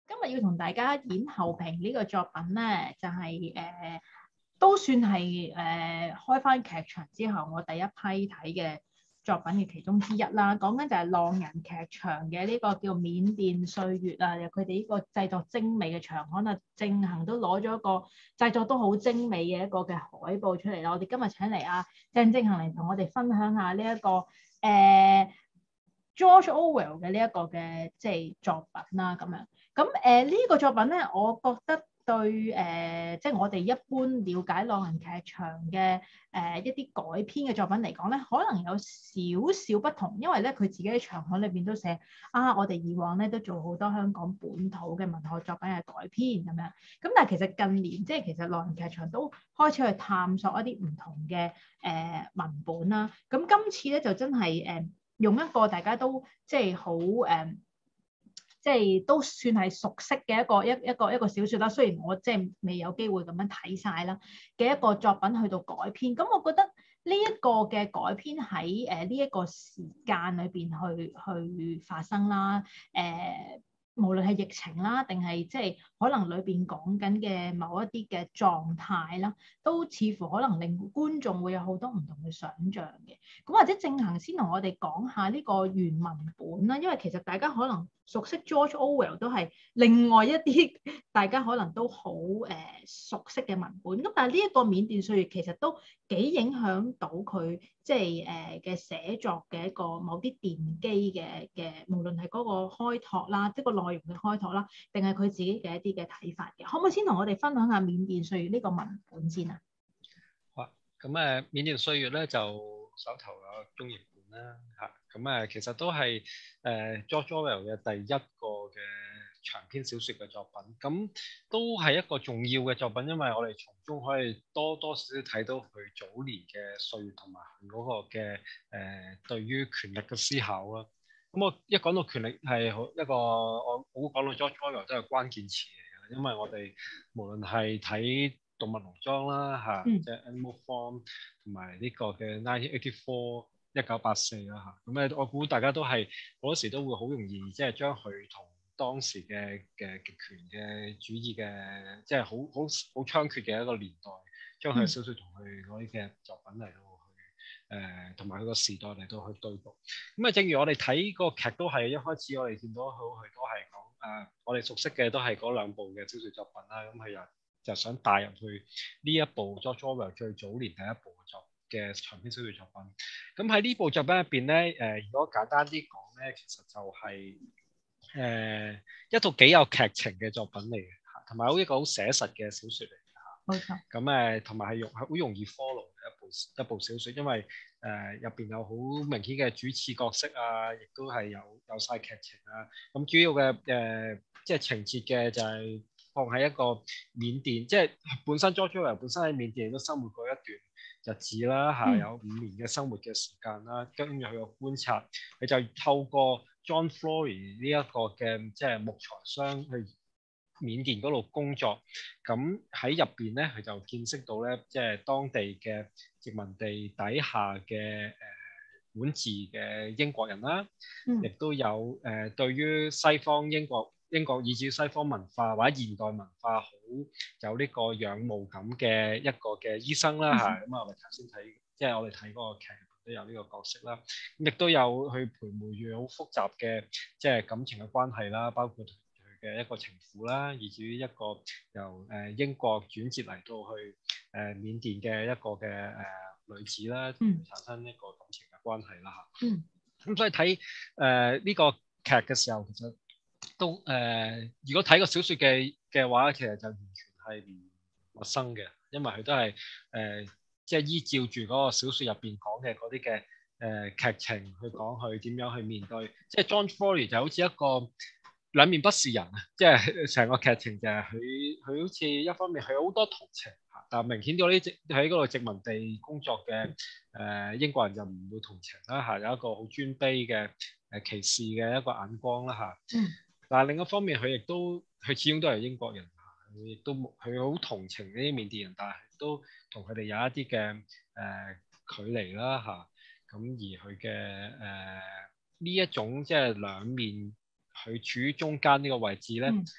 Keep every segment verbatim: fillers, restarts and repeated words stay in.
今日要同大家演後評呢個作品咧，就係、誒、都算係誒、開翻劇場之後我第一批睇嘅作品嘅其中之一啦。講緊就係浪人劇場嘅呢個叫緬甸歲月啊，佢哋呢個製作精美嘅場刊啊，正行都攞咗一個製作都好精美嘅一個嘅海報出嚟啦。我哋今日請嚟啊鄭正行嚟同我哋分享下呢、這、一個誒、呃、George Orwell 嘅呢一個嘅即係作品啦，咁樣。咁誒呢個作品咧，我覺得對誒、呃，即係我哋一般了解浪人劇場嘅誒、呃、一啲改編嘅作品嚟講咧，可能有少少不同，因為咧佢自己喺場刊裏邊都寫啊，我哋以往咧都做好多香港本土嘅文學作品嘅改編咁樣。咁但係其實近年即係其實浪人劇場都開始去探索一啲唔同嘅誒、呃、文本啦。咁今次咧就真係誒、呃、用一個大家都即係好誒。呃即係都算係熟悉嘅一個一一個一個小説啦，雖然我即係未有機會咁樣睇晒啦嘅一個作品去到改編，咁我覺得呢一個嘅改編喺誒呢一個時間裏邊去去發生啦，誒、呃。無論係疫情啦，定係即係可能裏邊講緊嘅某一啲嘅狀態啦，都似乎可能令觀眾會有好多唔同嘅想像嘅。咁或者正行先同我哋講下呢個原文本啦，因為其實大家可能熟悉 George Orwell 都係另外一啲大家可能都好誒、呃、熟悉嘅文本。咁但係呢一個緬甸歲月其實都幾影響到佢即係誒嘅寫作嘅一個某啲奠基嘅嘅，無論係嗰個開拓啦，即係個內容嘅開拓啦，定係佢自己嘅一啲嘅睇法嘅。可唔可以先同我哋分享下緬甸歲月呢個文本先啊？ 好啊，咁誒緬甸歲月咧就手頭有中譯本啦嚇，咁誒其實都係誒 George Orwell 嘅第一個嘅長篇小説嘅作品，咁都係一個重要嘅作品，因為我哋從中可以多多少少睇到佢早年嘅歲月同埋佢嗰個嘅誒、呃、對於權力嘅思考啦。咁我一講到權力係好一個我我講到 George Orwell 都係關鍵詞嚟嘅，因為我哋無論係睇動物農莊啦嚇， 嗯、 即係 Animal Farm 同埋呢個嘅nineteen eighty-four 一九八四啦嚇，咁咧我估大家都係好多時都會好容易即係將佢同當時嘅嘅極權嘅主義嘅即係好好好猖獗嘅一個年代，將佢嘅小説同佢嗰啲嘅作品嚟到去誒同埋佢個時代嚟到去對讀。咁啊，正如我哋睇個劇都係一開始我哋見到佢佢都係講誒，我哋熟悉嘅都係嗰兩部嘅小説作品啦，咁佢又就想帶入去呢一部 George Orwell 最早年第一部作嘅長篇小説作品。咁喺呢部作品入邊咧，誒、呃、如果簡單啲講咧，其實就係、是、誒、呃、一套幾有劇情嘅作品嚟嘅，同埋好一個好寫實嘅小説嚟嘅嚇。 冇錯。 咁誒，同埋係容係好容易 follow 嘅一部一部小説，因為誒入邊有好明顯嘅主次角色啊，亦都係有有曬劇情啊。咁主要嘅誒、呃、即係情節嘅就係、是。放喺一個緬甸，即係本身 George Orwell 本身喺緬甸都生活過一段日子啦，嚇、嗯、有五年嘅生活嘅時間啦，跟住佢個觀察，佢就透過 John Flory 呢一個嘅即係木材商去緬甸嗰度工作，咁喺入邊咧佢就見識到咧，即係當地嘅殖民地底下嘅誒、呃、管治嘅英國人啦，亦、嗯、都有誒、呃、對於西方英國。英國以至西方文化或者現代文化好有呢個仰慕感嘅一個嘅醫生啦嚇，咁啊我哋頭先睇，即係我哋睇嗰個劇都有呢個角色啦，亦都有去陪伴住好複雜嘅即係感情嘅關係啦，包括佢嘅一個情婦啦，以至於一個由誒英國轉接嚟到去誒緬甸嘅一個嘅誒女子啦，同佢產生一個感情嘅關係啦嚇。嗯，咁所以睇誒呢個劇嘅時候，其實都誒、呃，如果睇個小説嘅嘅話，其實就完全係唔陌生嘅，因為佢都係誒、呃，即係依照住嗰個小説入邊講嘅嗰啲嘅誒劇情去講佢點樣去面對，即係 John Flory 就好似一個兩面不是人啊！即係成個劇情就係佢佢好似一方面佢好多同情嚇，但係明顯嗰啲喺嗰度殖民地工作嘅誒、呃、英國人就唔會同情啦嚇，有一個好尊卑嘅誒歧視嘅一個眼光啦嚇。嗯。但係另一方面，佢亦都佢始終都係英國人，佢亦都佢好同情呢啲緬甸人，但係都同佢哋有一啲嘅誒距離啦嚇。咁、啊、而佢嘅誒呢一種即係兩面，佢處於中間呢個位置咧，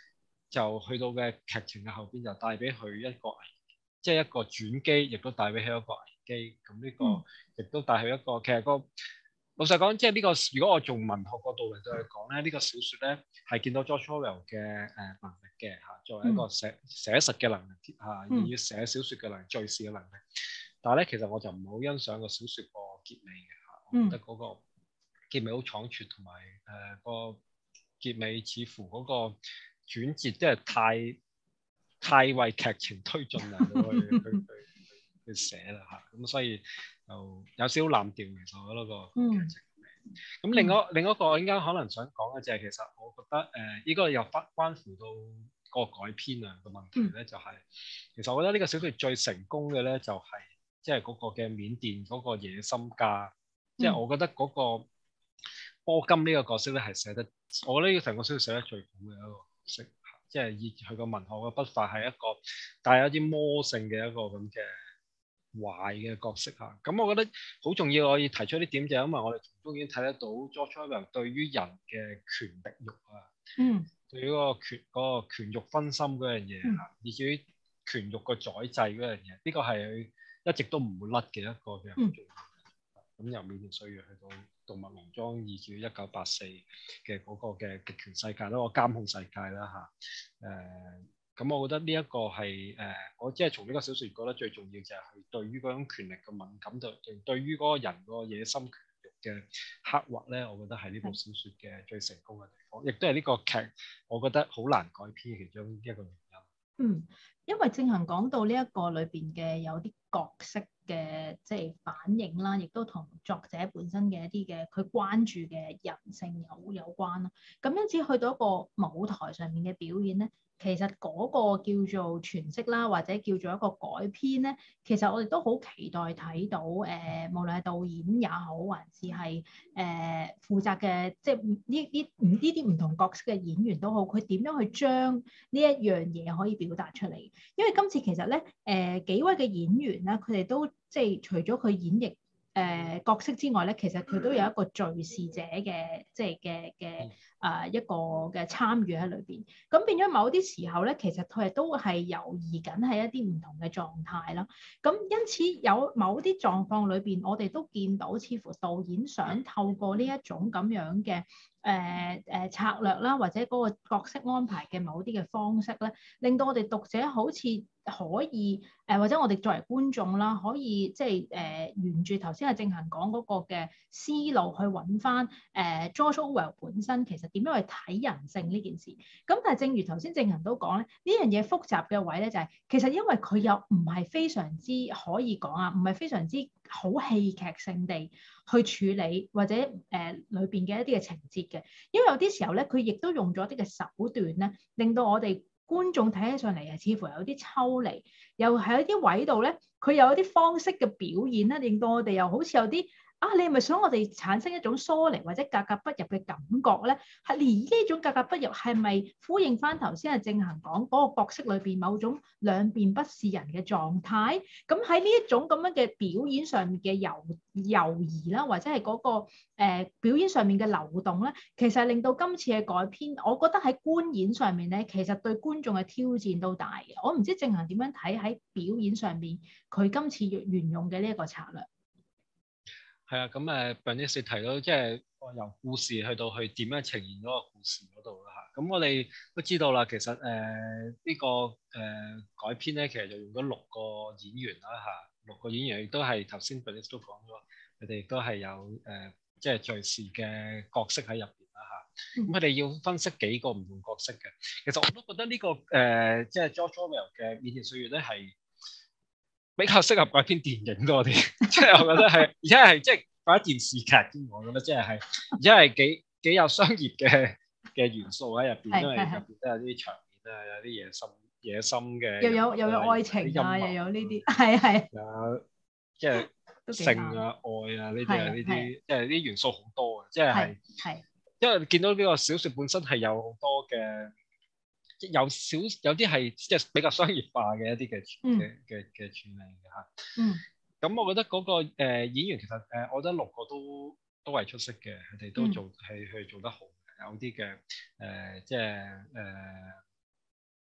就去到嘅劇情嘅後邊就帶俾佢一個危，即係一個轉機，亦都帶俾佢一個危機。咁呢個亦都帶佢一個其實個老實講，即係呢個如果我從文學角度嚟到去講咧，呢個小説咧係見到 George Orwell 嘅誒能力嘅嚇，作為一個寫寫實嘅能力嚇，以寫小説嘅能力、敘事嘅能力。但係咧，其實我就唔好欣賞個小説個結尾嘅嚇，我覺得嗰個結尾好倉促，同埋誒個結尾似乎嗰個轉折即係太太為劇情推進嚟到去去去去寫啦嚇，咁所以就有少少濫調，其實我覺得個劇情。咁另外另一個應該可能想講嘅就係其實我覺得誒呢個又關關乎到個改編啊個問題咧，就係其實我覺得呢個小説最成功嘅咧就係即係嗰個嘅緬甸嗰個野心家，即係我覺得嗰個波金呢個角色咧係寫得，我覺得呢個成個小説寫得最好嘅一個角色，即係以佢個文學嘅筆法係一個帶有一啲魔性嘅一個咁嘅壞嘅角色嚇。咁我覺得好重要，我要提出啲點就係因為我哋從中已經睇得到 George Orwell 對於人嘅權力慾啊， 嗯， 對於嗰個權嗰個權慾分心嗰樣嘢嚇，以至於權慾個宰制嗰樣嘢，呢個係佢一直都唔會甩嘅一個嘅好重要。咁由緬甸歲月去到動物農莊，以至於一九八四嘅嗰個嘅極權世界啦，個監控世界啦嚇。誒、呃，咁我覺得呢一個係誒、呃，我即係從呢個小説覺得最重要就係佢對於嗰種權力嘅敏感度，對對於嗰個人個野心權慾嘅刻畫咧，我覺得係呢部小説嘅最成功嘅地方，亦都係呢個劇我覺得好難改編其中一個原因。 嗯，因為正行講到呢一個裏邊嘅有啲角色嘅即係反應啦，亦都同作者本身嘅一啲嘅佢關注嘅人性有有關啦。咁因此去到一個舞台上面嘅表演咧，其實嗰個叫做詮釋啦，或者叫做一個改編咧，其實我哋都好期待睇到誒、呃，無論係導演也好，還是係誒、呃、負責嘅即係呢呢唔呢啲唔同角色嘅演員都好，佢點樣去將呢一樣嘢可以表達出嚟？因為今次其實咧誒、呃、幾位嘅演員咧，佢哋都即係除咗佢演繹誒、呃、角色之外咧，其實佢都有一個敘事者嘅即係嘅嘅誒一個嘅參與喺裏邊。咁變咗某啲時候咧，其實佢哋都係猶豫緊喺一啲唔同嘅狀態啦。咁因此有某啲狀況裏邊，我哋都見到似乎導演想透過呢一種咁樣嘅誒誒策略啦，或者嗰個角色安排嘅某啲嘅方式咧，令到我哋讀者好似可以誒、呃，或者我哋作為觀眾啦，可以即係誒沿住頭先阿正恒講嗰個嘅思路去揾翻誒 George Orwell 本身其實點樣去睇人性呢件事。咁但係正如頭先正恒都講咧，呢樣嘢複雜嘅位咧就係、是、其實因為佢又唔係非常之可以講啊，唔係非常之好戲劇性地去處理或者誒裏邊嘅一啲嘅情節嘅，因為有啲時候咧，佢亦都用咗啲嘅手段咧，令到我哋觀眾睇起上嚟係似乎有啲抽離，又喺一啲位度咧，佢有一啲方式嘅表現咧，令到我哋又好似有啲啊，你係咪想我哋產生一種疏離或者格格不入嘅感覺咧？係連呢種格格不入係咪呼應翻頭先阿正恒講嗰個角色裏邊某種兩邊不是人嘅狀態？咁喺呢一種咁樣嘅表演上面嘅猶猶疑啦，或者係嗰、那個誒、呃、表演上面嘅流動咧，其實令到今次嘅改編，我覺得喺觀演上面咧，其實對觀眾嘅挑戰都大嘅。我唔知正恒點樣睇喺表演上面佢今次沿用嘅呢一個策略。 係啊，咁誒 Bernice 提到即係由故事去到去點樣呈現嗰個故事嗰度啦嚇。咁我哋都知道啦，其實誒呢、呃這個誒、呃、改編咧，其實就用咗六個演員啦嚇，六個演員亦都係頭先 Bernice 都講咗，佢哋亦都係有誒即係敘事嘅角色喺入邊啦嚇。咁佢哋要分析幾個唔同角色嘅，其實我都覺得呢、這個誒即係 George Orwell 嘅《緬甸歲月》咧係比較適合改編電影多啲，即係我覺得係，而且係即係拍一電視劇添，我覺得即係係，而且係幾幾有商業嘅嘅元素喺入邊，因為入邊都有啲場面啊，有啲野心野心嘅， 又有又有愛情啊，又有呢啲，係係， 有即係性啊、愛啊呢啲啊呢啲，即係啲元素好多嘅，即係係，係，因為見到呢個小説本身係有好多嘅。有少有啲係即係比較商業化嘅一啲嘅嘅嘅嘅處理嘅嚇。嗯。咁我覺得嗰、那個、呃、演員其實誒、呃，我覺得六個都都係出色嘅，佢哋都做係去做得好嘅。有啲嘅誒，即係誒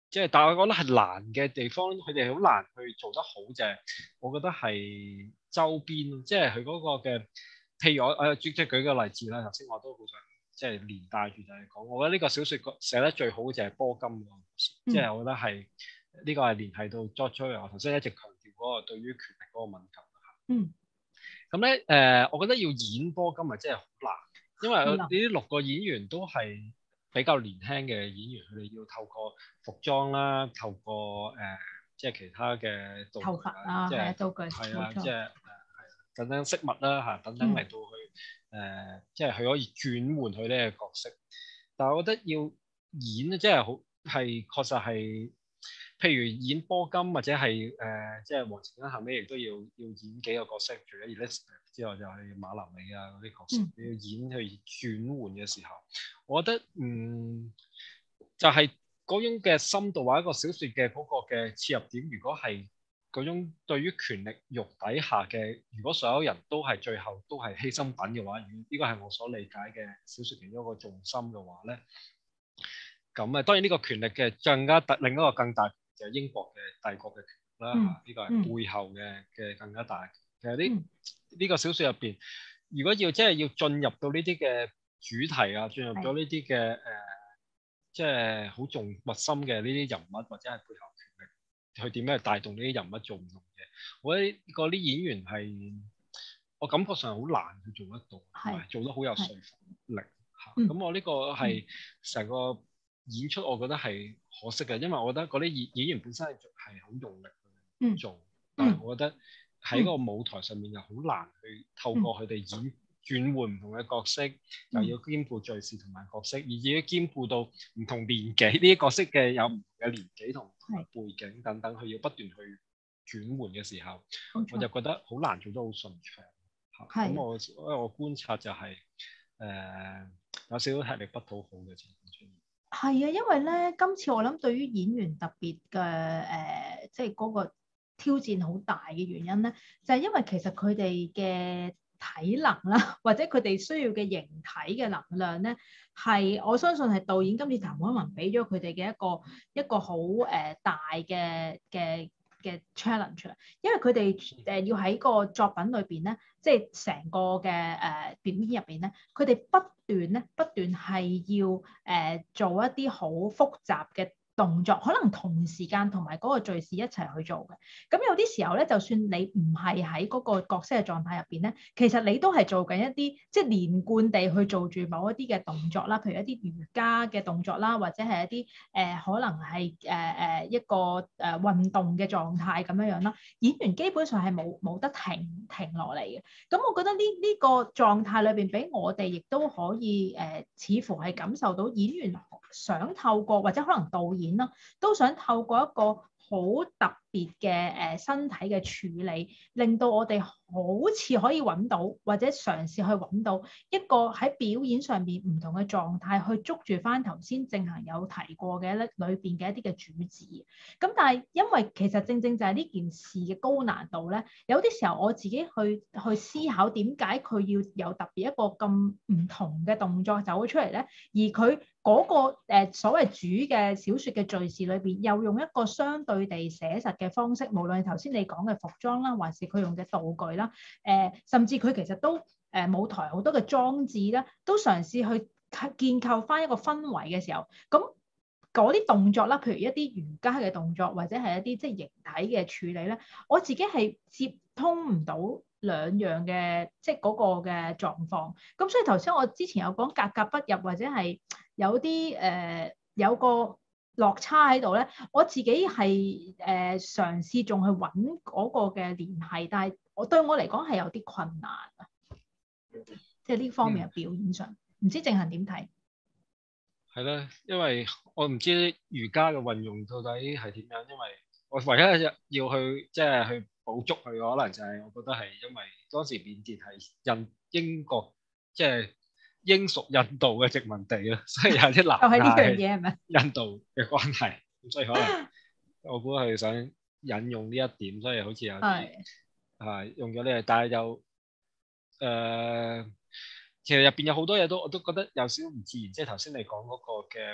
即係，但係我覺得係難嘅地方，佢哋好難去做得好就係，我覺得係周邊，即係佢嗰個嘅，譬如我誒即即舉個例子啦，頭先我都好想即係連帶住就係講，我覺得呢個小説寫得最好嘅就係波金嗰個故事，即係、嗯、我覺得係呢、呢個係聯繫到 George Orwell 我頭先一直強調嗰個對於權力嗰個敏感。 嗯。 咁咧誒，我覺得要演波金咪真係好難，因為呢啲六個演員都係比較年輕嘅演員，佢哋要透過服裝啦，透過誒、呃、即係其他嘅道具頭髮啊， 即係道具， 係啊， 錯即係誒係等等飾物啦嚇，等等嚟到去誒、嗯呃，即係佢可以轉換佢呢個角色。但係我覺得要演咧，即係好係確實係。譬如演波金或者係誒、呃，即係黃晴恩後尾亦都要要演幾個角色，除咗 Elizabeth 之外，就係馬林美啊嗰啲角色，你、嗯、要演去轉換嘅時候，我覺得嗯，就係、是、嗰種嘅深度或者一個小説嘅嗰個嘅切入點，如果係嗰種對於權力慾底下嘅，如果所有人都係最後都係犧牲品嘅話，呢個係我所理解嘅小説其中一個重心嘅話咧，咁啊當然呢個權力嘅更加大，另一個更大。就係英國嘅帝國嘅權力啦嚇，呢、嗯、個係背後嘅嘅更加大。其實呢呢、嗯、個小説入邊，如果要即係要進入到呢啲嘅主題啊，進入到呢啲嘅誒，即係好重核心嘅呢啲人物或者係背後權力，去點樣去帶動呢啲人物做唔同嘅，我覺得嗰啲演員係我感覺上好難去做得到，同埋做得好有說服力嚇。咁、嗯、我呢個係成個演出我覺得係可惜嘅，因為我覺得嗰啲演演員本身係係好用力去做，嗯、但係我覺得喺個舞台上面又好難去透過佢哋演轉換唔同嘅角色，嗯、又要兼顧敘事同埋角色，而至於兼顧到唔同年紀呢啲角色嘅有唔同嘅年紀同背景等等，佢要不斷去轉換嘅時候，嗯、我就覺得好難做得好順暢。咁我因為我觀察就係、是、誒、呃、有少少吃力不討好嘅情況出現。 係啊，因為咧，今次我諗對於演員特別嘅誒，即係嗰個挑戰好大嘅原因咧，就係、是、因為其實佢哋嘅體能啦，或者佢哋需要嘅形體嘅能量咧，係我相信係導演今次譚凱文俾咗佢哋嘅一個一個好誒、呃、大嘅嘅嘅 challenge，因為佢哋誒要喺個作品裏邊咧，即係成個嘅誒、呃、表演入邊咧，佢哋不斷咧不斷係要誒、呃、做一啲好複雜嘅動作，可能同時間同埋嗰個敘事一齊去做嘅。咁有啲時候咧，就算你唔係喺嗰個角色嘅狀態入邊咧，其實你都係做緊一啲即係連貫地去做住某一啲嘅動作啦，譬如一啲瑜伽嘅動作啦，或者係一啲誒、呃、可能係誒誒一個誒、呃、運動嘅狀態咁樣樣啦。演員基本上係冇冇得停停落嚟嘅。咁我覺得呢呢、呢個狀態裏邊，俾我哋亦都可以誒、呃，似乎係感受到演員想透過或者可能導演啦，都想透過一個好特別嘅誒身體嘅處理，令到我哋好似可以揾到或者嘗試去揾到一個喺表演上面唔同嘅狀態，去捉住翻頭先正行有提過嘅咧裏邊嘅一啲嘅主旨。咁但係因為其實正正就係呢件事嘅高難度咧，有啲時候我自己去去思考點解佢要有特別一個咁唔同嘅動作走咗出嚟咧，而佢嗰、那個誒、呃、所謂主嘅小説嘅敘事裏邊，又用一個相對地寫實嘅方式，無論係頭先你講嘅服裝啦，還是佢用嘅道具啦，誒、呃，甚至佢其實都誒、呃、舞台好多嘅裝置咧，都嘗試去建構翻一個氛圍嘅時候，咁嗰啲動作啦，譬如一啲瑜伽嘅動作，或者係一啲即係形體嘅處理咧，我自己係接通唔到兩樣嘅即係嗰個嘅狀況。咁所以頭先我之前有講格格不入，或者係有啲誒、呃、有個落差喺度咧，我自己係誒、呃、嘗試仲去揾嗰個嘅聯繫，但係我對我嚟講係有啲困難啊，即係呢方面嘅表演上，唔、嗯、知正行點睇？ 係啦，因為我唔知瑜伽嘅運用到底係點樣，因為我唯一要去即係去補足佢，可能就係我覺得係因為當時緬甸係印英國即係英屬印度嘅殖民地啦，所以有啲南亞係印度嘅關係，咁所以可能我估係想引用呢一點，所以好似有啲係用咗呢個，但係就誒。呃其實入邊有好多嘢都我都覺得有少少唔自然，即係頭先你講嗰個嘅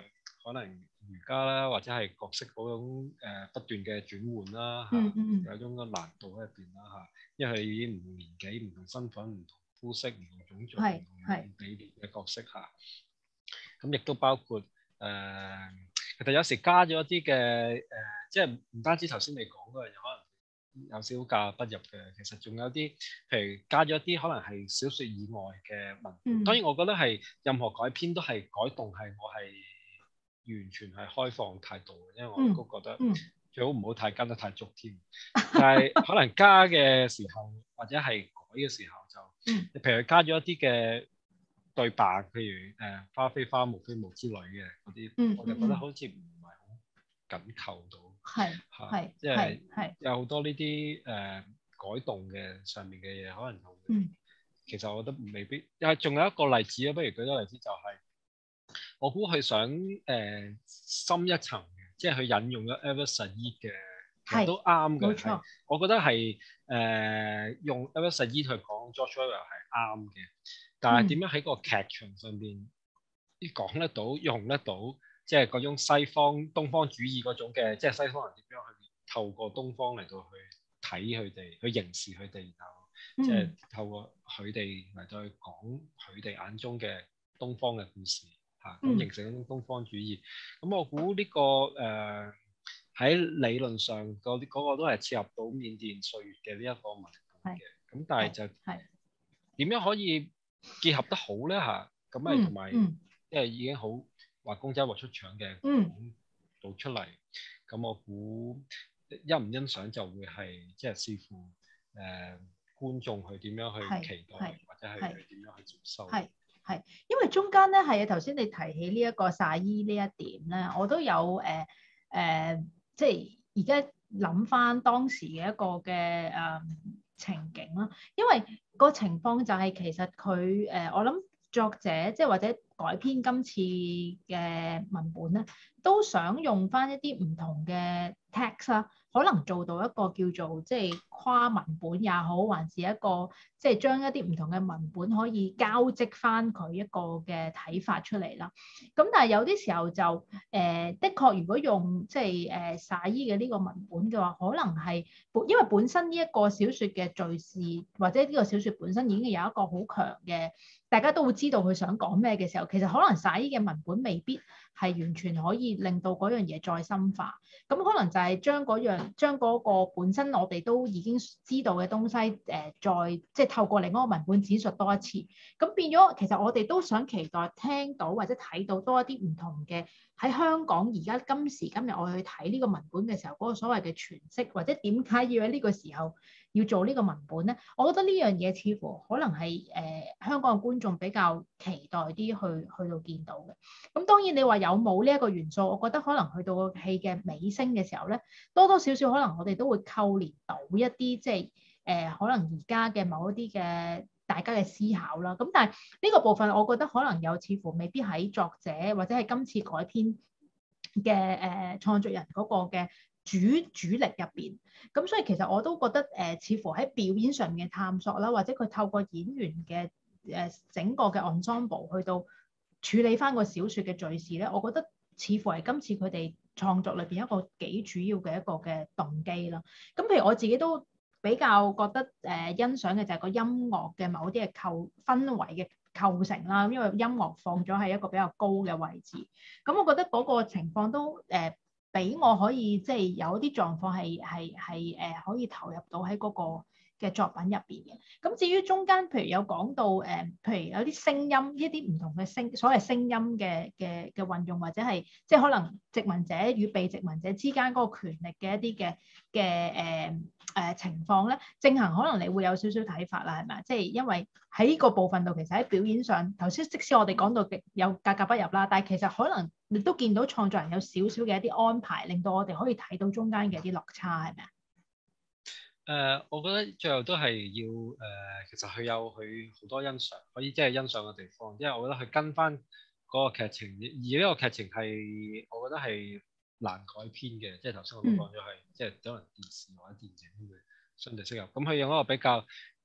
可能瑜伽啦，或者係角色嗰種、呃、不斷嘅轉換啦嚇， 嗯嗯有種嘅難度喺入邊啦嚇，因為已經唔同年紀、唔同身份、唔同膚色、唔同種族、唔係係同理念嘅角色嚇。咁亦都包括誒、呃，其實有時加咗一啲嘅誒，即係唔單止頭先你講嗰樣嘢，可能有少少格不入嘅。其實仲有啲，譬如加咗一啲可能係小説以外嘅文本。 嗯當然，我覺得係任何改編都係改動，係我係完全係開放態度嘅，因為我都覺得嗯最好唔好太跟得太足添。但係可能加嘅時候，或者係改嘅時候就， 嗯譬如加咗一啲嘅對白，譬如誒、呃、花非花無非無之類嘅嗰啲， 嗯我就覺得好似唔係好緊扣到係嚇， 係即係係係有好多呢啲誒改動嘅上面嘅嘢，可能就會嗯其實我覺得未必。又係仲有一個例子啊，不如舉多例子就係、是。我估佢想誒、呃、深一層嘅，即係佢引用咗 Edward Said 嘅，其實都啱嘅。 冇錯， 我覺得係誒、呃、用 Edward Said 去講 George Orwell 係啱嘅，但係點樣喺個劇場上邊講得到、用得到，即係嗰種西方東方主義嗰種嘅，即係西方人點樣去透過東方嚟到去睇佢哋，去凝視佢哋，然後即係透過佢哋嚟到去講佢哋眼中嘅東方嘅故事。咁、嗯、形成一種東方主義，咁我估呢、這個誒喺、呃、理論上嗰啲嗰個都係切入到緬甸歲月嘅呢一個文本嘅，咁但係就點樣可以結合得好咧嚇？咁咪同埋即係已經好畫公仔畫出腸嘅講到出嚟，咁、嗯、我估欣唔欣賞就會係即係視乎誒、呃、觀眾去點樣去期待或者係佢點樣去接收。 係，因為中間咧係啊，頭先你提起呢一個薩伊呢一點咧，我都有誒誒、呃呃，即係而家諗翻當時嘅一個嘅誒、呃、情景啦。因為個情況就係其實佢誒、呃，我諗作者即係或者改編今次嘅文本咧，都想用翻一啲唔同嘅 text 啦，可能做到一個叫做即係跨文本也好，還是一個即係將一啲唔同嘅文本可以交織翻佢一個嘅睇法出嚟啦。咁但係有啲時候就誒、呃，的確如果用即係誒薩伊嘅呢個文本嘅話，可能係本因為本身呢一個小説嘅敘事，或者呢個小説本身已經有一個好強嘅，大家都會知道佢想講咩嘅時候，其實可能薩伊嘅文本未必係完全可以令到嗰樣嘢再深化。咁可能就係將嗰樣將嗰個本身我哋都已經知道嘅東西誒、呃，再即係透過另一個文本展述多一次。咁變咗，其實我哋都想期待聽到或者睇到多一啲唔同嘅喺香港而家今時今日我去睇呢個文本嘅時候嗰、嗰個所謂嘅詮釋，或者點解要喺呢個時候要做呢個文本咧？我覺得呢樣嘢似乎可能係誒、呃、香港嘅觀眾比較期待啲去去到見到嘅。咁當然你話有冇呢一個元素，我覺得可能去到個戲嘅尾聲嘅時候咧，多多少少可能我哋都會扣連到一啲即係誒、呃、可能而家嘅某一啲嘅大家嘅思考啦。咁但係呢個部分我覺得可能有似乎未必喺作者或者係今次改編嘅誒、呃、創作人嗰個嘅主主力入邊。咁所以其實我都覺得誒、呃、似乎喺表演上面嘅探索啦，或者佢透過演員嘅誒、呃、整個嘅 ensemble 去到處理翻個小説嘅敘事咧，我覺得似乎係今次佢哋創作裏邊一個幾主要嘅一個嘅動機啦。咁譬如我自己都比較覺得誒、呃、欣賞嘅就係個音樂嘅某啲嘅構氛圍嘅構成啦，因為音樂放咗喺一個比較高嘅位置。咁我覺得嗰個情況都誒俾、呃、我可以即係有一啲狀況係係係誒可以投入到喺嗰個嘅作品入邊嘅。咁至於中間，譬如有講到誒、呃，譬如有啲聲音，一啲唔同嘅聲，所謂聲音嘅嘅嘅運用，或者係即係可能殖民者與被殖民者之間嗰個權力嘅一啲嘅嘅誒誒情況咧，正行可能你會有少少睇法啦，係咪？即係因為喺呢個部分度，其實喺表演上，頭先即使我哋講到極有格格不入啦，但係其實可能你都見到創作人有少少嘅一啲安排，令到我哋可以睇到中間嘅一啲落差，係咪啊？ 誒、呃，我覺得最後都係要誒、呃，其實佢有佢好多欣賞，可以即係欣賞嘅地方，因為我覺得佢跟翻嗰個劇情，而呢個劇情係我覺得係難改編嘅，即係頭先我都講咗係，嗯、即係可能電視或者電影會相對適合。咁佢用一個比較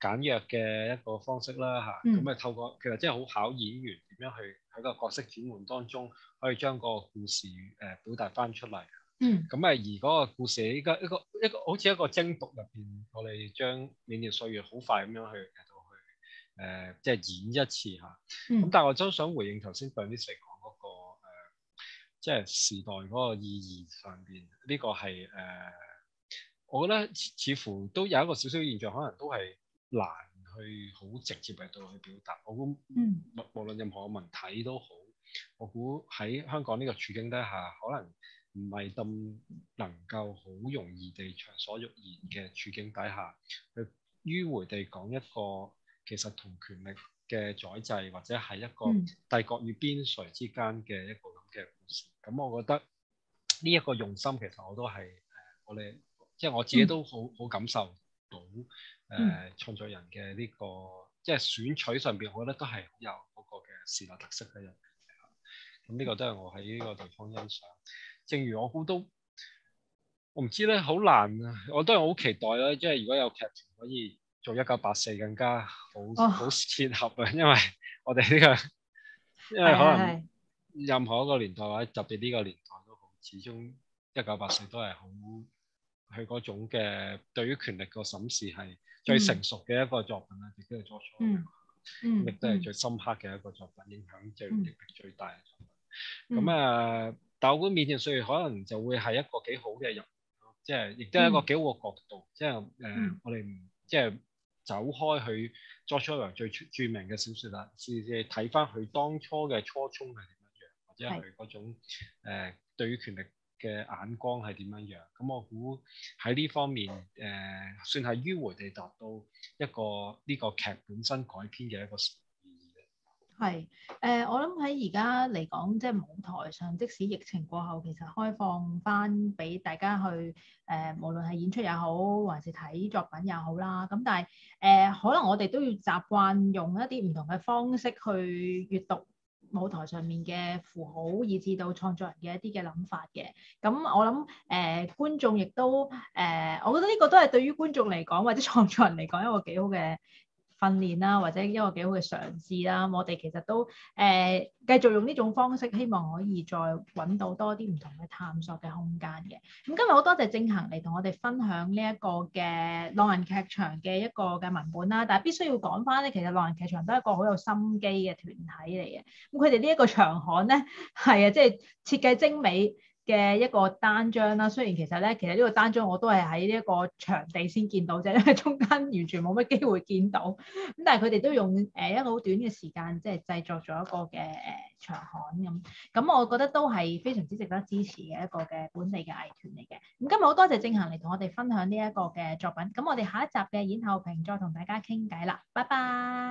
簡約嘅一個方式啦嚇，咁啊、嗯、透過其實真係好考演員點樣去喺個角色轉換當中，可以將嗰個故事誒、呃、表達翻出嚟。 嗯。咁啊而嗰個故事依家一個一個，一個好似一個精讀入邊，我哋將緬甸歲月好快咁樣去嚟到去誒、呃，即係演一次嚇。咁、嗯、但係我都想回應頭先 Bernice 講嗰個、呃、即係時代嗰個意義上邊，呢、這個係誒、呃，我覺得似乎都有一個少少現象，可能都係難去好直接嚟到去表達。我估無、嗯、無論任何嘅文體都好，我估喺香港呢個處境底下，可能唔係咁能夠好容易地暢所欲言嘅處境底下，去迂迴地講一個其實同權力嘅宰制，或者係一個帝國與邊陲之間嘅一個咁嘅故事。咁、嗯、我覺得呢一個用心，其實我都係誒、呃、我哋即係我自己都好好、嗯、感受到誒、呃嗯、創作人嘅呢、這個即係選取上邊，我覺得都係好有嗰個嘅視覺特色嘅人。咁呢個都係我喺呢個地方欣賞。正如我估都，我唔知咧，好難啊！我都係好期待啦，即係如果有劇團可以做一九八四更加好，好、哦、切合啊！因為我哋呢、這個，因為可能任何一個年代或者特別呢個年代都好，始終一九八四都係好佢嗰種嘅對於權力個審視係最成熟嘅一個作品啦，亦都係作出，嗯，亦都係最深刻嘅一個作品，影響最力最大嘅作品。咁、嗯、啊〜、呃但我估緬甸歲月可能就會係一個幾好嘅入，即係亦都係一個幾好嘅角度，即係誒我哋唔即係走開去 George Orwell 最著名嘅小説啦，試試睇翻佢當初嘅初衷係點樣樣，或者係嗰種誒、呃、對於權力嘅眼光係點樣樣。咁我估喺呢方面誒、呃、算係迂迴地達到一個呢、這個劇本身改編嘅一個係，誒、呃，我諗喺而家嚟講，即係舞台上，即使疫情過後，其實開放翻俾大家去，誒、呃，無論係演出也好，還是睇作品也好啦。咁但係，誒、呃，可能我哋都要習慣用一啲唔同嘅方式去閱讀舞台上面嘅符號，以至到創作人嘅一啲嘅諗法嘅。咁我諗，誒、呃，觀眾亦都，誒、呃，我覺得呢個都係對於觀眾嚟講，或者創作人嚟講，一個幾好嘅訓練啦，或者一個幾好嘅嘗試啦，我哋其實都誒、呃、繼續用呢種方式，希望可以再揾到多啲唔同嘅探索嘅空間嘅。咁今日好多謝正恒嚟同我哋分享呢一個嘅浪人劇場嘅一個嘅文本啦，但係必須要講翻咧，其實浪人劇場都係一個好有心機嘅團體嚟嘅。咁佢哋呢一個場刊咧，係啊，即係設計精美嘅一個單張啦，雖然其實咧，其實呢個單張我都係喺呢一個場地先見到啫，因為中間完全冇乜機會見到。咁但係佢哋都用誒一個好短嘅時間，即係製作咗一個嘅誒場刊咁。咁我覺得都係非常之值得支持嘅一個嘅本地嘅藝團嚟嘅。咁今日好多謝正恒嚟同我哋分享呢一個嘅作品。咁我哋下一集嘅演後評再同大家傾偈啦，拜拜。